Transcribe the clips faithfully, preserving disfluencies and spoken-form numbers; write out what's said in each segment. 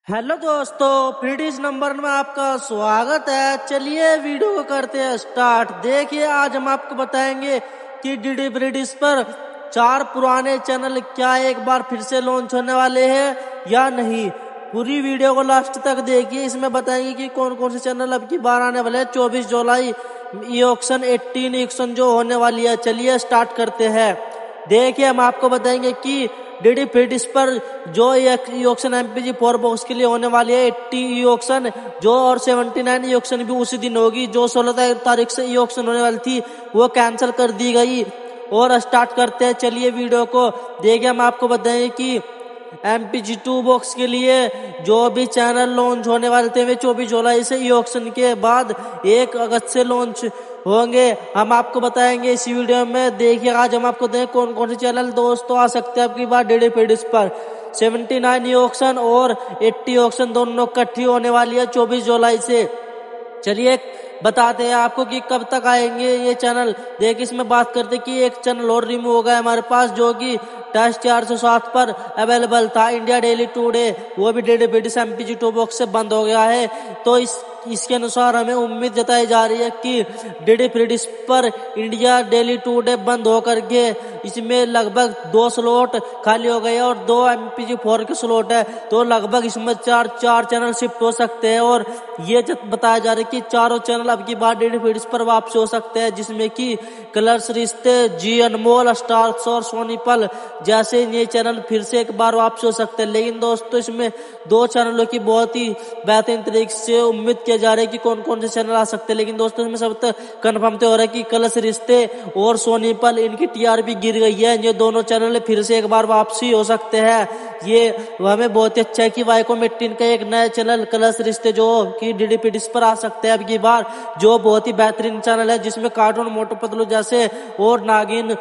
Hello दोस्तों, फ्रीडीज number में आपका स्वागत है। चलिए वीडियो को करते हैं स्टार्ट। देखिए आज हम आपको बताएंगे कि डीडी फ्रीडीज पर चार पुराने चैनल क्या एक बार फिर से लॉन्च होने वाले हैं या नहीं। पूरी वीडियो को लास्ट तक देखिए, इसमें बताएंगे कि कौन कौन से चैनल अब की बार आने वाले हैं। चौबीस जुलाई ई ऑक्शन एटीन ऑक्शन जो होने वाली है। चलिए स्टार्ट करते हैं। देखिए हम आपको बताएंगे कि डीडी फ्रीडीज पर जो e auction MPEG four box के लिए होने वाली है एट्टी ई ऑक्शन जो और सेवेंटी नाइन ई ऑक्शन भी उसी दिन होगी। जो सोलह तारीख से ई ऑक्शन होने वाली थी वो कैंसिल कर दी गई। और स्टार्ट करते हैं चलिए वीडियो को। देखिए हम आपको बताएं कि एमपीजी टू बॉक्स के लिए जो भी चैनल लॉन्च होने वाले थे वे चौबीस जुलाई से ई ऑक्शन के बाद एक अगस्त से लॉन्च होंगे। हम आपको बताएंगे इसी वीडियो में। देखिए आज हम आपको दें कौन कौन से चैनल दोस्तों आ सकते हैं आपकी बार डीडी फ्रीडीज पर। सेवेंटी नाइन ई ऑक्शन और एट्टी ऑक्शन दोनों इकट्ठी होने वाली है चौबीस जुलाई से। चलिए बताते हैं आपको कि कब तक आएंगे ये चैनल। देखिए इसमें बात करते कि एक चैनल और रिमूव हो गया हमारे पास जो कि टेस्ट चार सौ सात पर अवेलेबल था, इंडिया डेली टुडे। वो भी DD free dish MPEG two box से बंद हो गया है। तो इस इसके अनुसार हमें उम्मीद जताई जा रही है कि डीडी फ्रीडीज पर इंडिया डेली टुडे बंद होकर के इसमें लगभग दो स्लॉट खाली हो गए और दो एमपीजी फोर के स्लॉट है। तो लगभग इसमें चार चार चैनल शिफ्ट हो सकते हैं। और ये बताया जा रहा है कि चारों चैनल अब की बार डीडी फ्रीडीज पर वापस हो सकते हैं, जिसमें कि कलर्स रिश्ते, जी अनमोल, स्टार्स और सोनी पल जैसे ये चैनल फिर से एक बार वापस हो सकते हैं। लेकिन दोस्तों इसमें दो चैनलों की बहुत ही बेहतरीन तरीके से उम्मीद किया जा रहा है कि कौन कौन से चैनल आ सकते हैं। लेकिन दोस्तों इसमें सब तक कन्फर्म तो हो रहा है कि कलर्स रिश्ते और सोनी पल इनकी टीआरपी गिर गई है। ये दोनों चैनल फिर से एक बार वापसी हो सकते हैं। ये हमें बहुत ही अच्छा है कि वाईकॉम एटीन का एक नया चैनल कलर्स रिश्ते जो कि डीडी फ्रीडीज पर आ सकते हैं अब की बार, जो बहुत ही बेहतरीन चैनल है जिसमें कार्टून, मोटू पतलू जैसे और नागिन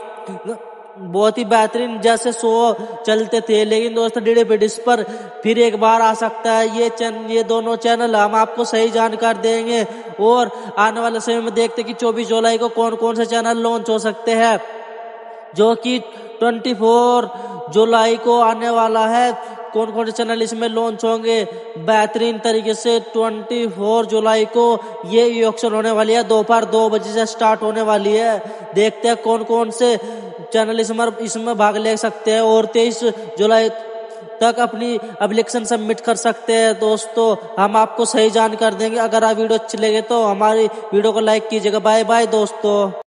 बहुत ही बेहतरीन जैसे शो चलते थे। लेकिन दोस्तों डीडी फ्रीडीज पर फिर एक बार आ सकता है ये चैनल, ये दोनों चैनल। हम आपको सही जानकारी देंगे और आने वाले समय में देखते हैं कि चौबीस जुलाई को कौन कौन से चैनल लॉन्च हो सकते हैं, जो कि चौबीस जुलाई को आने वाला है। कौन कौन से चैनल इसमें लॉन्च होंगे बेहतरीन तरीके से। चौबीस जुलाई को ये ई ऑक्शन होने वाली है, दोपहर दो बजे से स्टार्ट होने वाली है। देखते हैं कौन कौन से चैनल इसमें इसमें भाग ले सकते हैं और तेईस जुलाई तक अपनी एप्लीकेशन सबमिट कर सकते हैं। दोस्तों हम आपको सही जानकारी देंगे। अगर आप वीडियो अच्छी लगे तो हमारी वीडियो को लाइक कीजिएगा। बाय बाय दोस्तों।